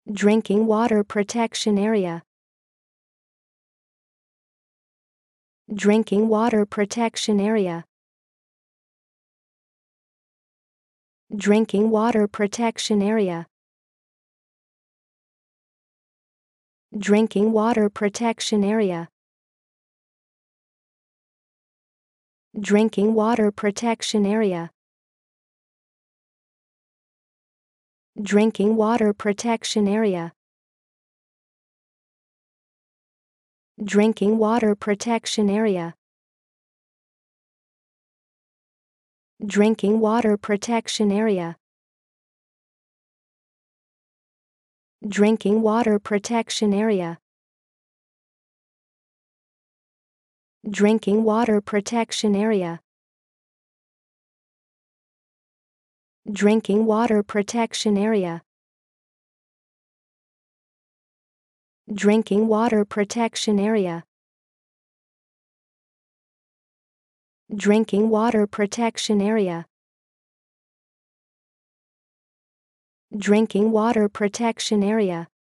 Drinking water protection area. Drinking water protection area. Drinking water protection area. Drinking water protection area. Drinking water protection area. Drinking water protection area. Drinking water protection area. Drinking water protection area. Drinking water protection area. Drinking water protection area. Drinking water protection area. Drinking water protection area. Drinking water protection area. Drinking water protection area.